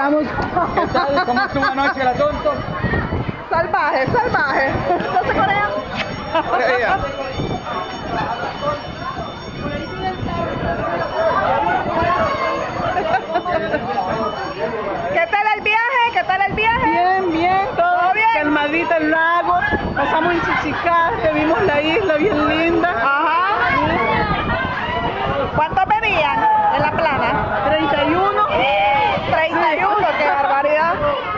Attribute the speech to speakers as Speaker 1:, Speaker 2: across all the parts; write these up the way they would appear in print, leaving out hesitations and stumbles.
Speaker 1: estamos. ¿Qué tal? ¿Cómo estuvo anoche el asunto?
Speaker 2: Salvaje, salvaje. Entonces, Corea.
Speaker 1: Corea.
Speaker 2: ¿Qué tal el viaje? ¿Qué tal el viaje?
Speaker 3: Bien, bien, todo
Speaker 2: bien.
Speaker 3: calmadito el lago, pasamos en Chichicaste, vimos la isla bien linda.
Speaker 2: Ajá. ¿Cuántos venían en la plana?
Speaker 3: 31.
Speaker 2: 31, qué barbaridad.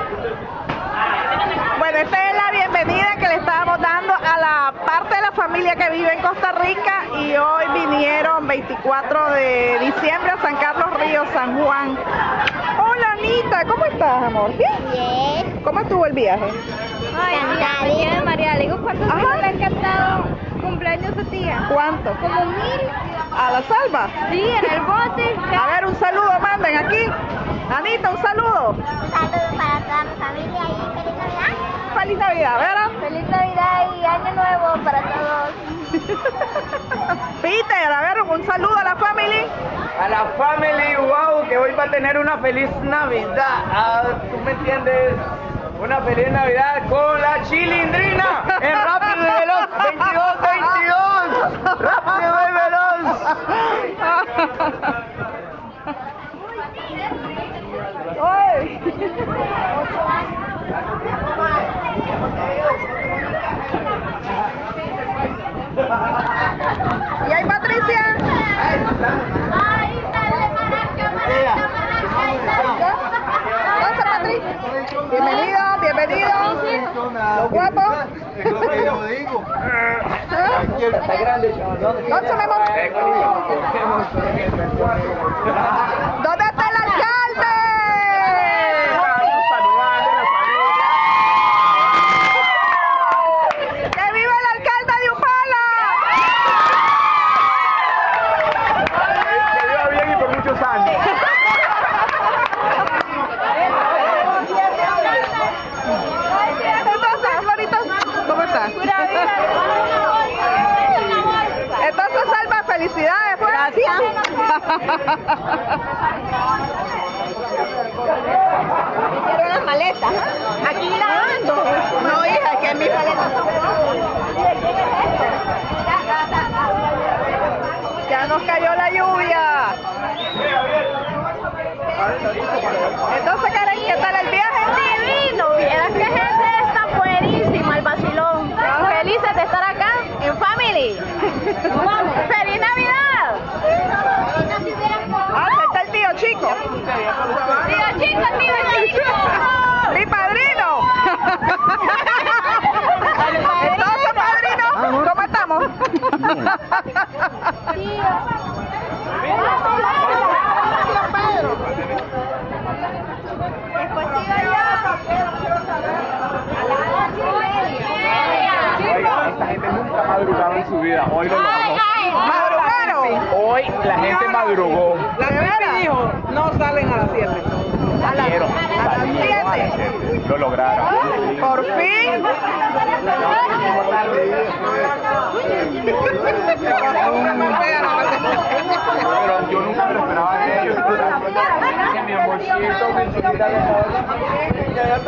Speaker 2: Bueno, esta es la bienvenida que le estábamos dando a la parte de la familia que vive en Costa Rica y hoy vinieron 24 de diciembre a San Carlos Río, San Juan. Hola Anita, ¿cómo estás, amor? ¿Bien?
Speaker 4: Bien.
Speaker 2: ¿Cómo estuvo el viaje?
Speaker 4: Ay, tía María, le digo, ¿cuántos
Speaker 2: Ajá.
Speaker 4: hijos le han cantado cumpleaños a tía?
Speaker 2: ¿Cuánto?
Speaker 4: Como 1000.
Speaker 2: ¿A la salva?
Speaker 4: Sí, en el bote.
Speaker 2: A ver, un saludo, manden aquí. Anita, un saludo.
Speaker 4: Un saludo para toda mi familia y feliz Navidad.
Speaker 2: Feliz Navidad, ¿verdad?
Speaker 4: Feliz Navidad y Año Nuevo para todos.
Speaker 2: Peter, a ver, un saludo a la familia.
Speaker 1: A la family, wow, que hoy va a tener una feliz Navidad. ¿Tú me entiendes? Una feliz Navidad con la Chilindrina en Rápido y Veloz 22-22. Rápido y Veloz.
Speaker 2: ¡Ay! ¿Y ahí Patricia? ¿Dónde Patricia? Bienvenido, bienvenido. Los guapos.
Speaker 1: Está grande, chaval.
Speaker 2: ¿Dónde se me ¿Dónde está el alcalde? ¡Que viva el alcalde de Upala!
Speaker 1: Que viva bien y por muchos años.
Speaker 2: Entonces, Florita, ¿cómo estás? Entonces, Salva, felicidades, pues.
Speaker 3: Gracias.
Speaker 4: Hicieron las maletas. Aquí la ando.
Speaker 2: No, hija, que es mi maleta. Ya nos cayó la lluvia. Entonces, Karen, ¿qué tal el viaje?
Speaker 4: Divino, vieras que gente está buenísima, el vacilón. Felices de estar acá en Family. ¡Feliz Navidad!
Speaker 2: Ah, está el tío chico.
Speaker 4: Tío chico, tío chico.
Speaker 2: Mi padrino. Entonces, padrino, ¿cómo estamos?
Speaker 1: Esta gente nunca ha madrugado en su vida. Hoy lo logró.
Speaker 2: ¿Madrugaron?
Speaker 1: Hoy la gente madrugó.
Speaker 3: La gente dijo, no salen a las 7.
Speaker 1: Salieron, salieron a las 7. Lo lograron.
Speaker 2: Por fin.
Speaker 1: Pero yo nunca me lo esperaba de ellos. Que mi amorcito me chiquita de ya está.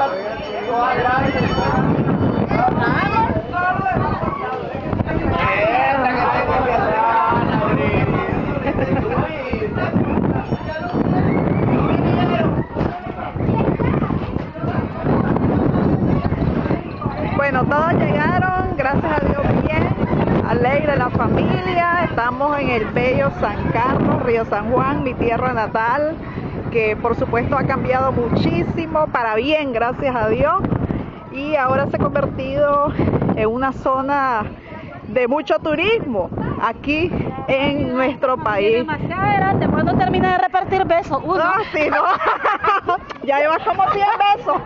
Speaker 2: Bueno, todos llegaron, gracias a Dios, bien, alegre la familia. Estamos en el bello San Carlos, Río San Juan, mi tierra natal, que por supuesto ha cambiado muchísimo para bien, gracias a Dios, y ahora se ha convertido en una zona de mucho turismo aquí en nuestro país.
Speaker 3: Demasiado grande, ¿cuándo termina de repartir besos? Uno.
Speaker 2: No, sí, no. Ya llevas como 100 besos.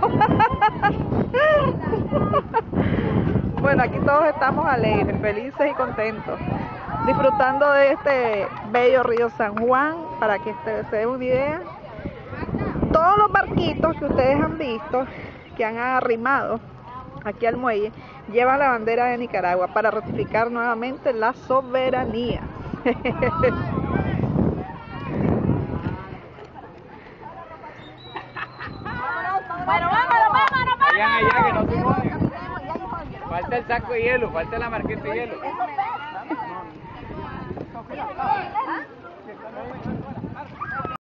Speaker 2: Bueno, aquí todos estamos alegres, felices y contentos, disfrutando de este bello río San Juan. Para que se den una idea, todos los barquitos que ustedes han visto, que han arrimado aquí al muelle, llevan la bandera de Nicaragua para ratificar nuevamente la soberanía.
Speaker 4: Bueno, vámonos.
Speaker 1: Vayan allá que no se mojen. Falta el saco de hielo, falta la marqueta de hielo.
Speaker 4: Eso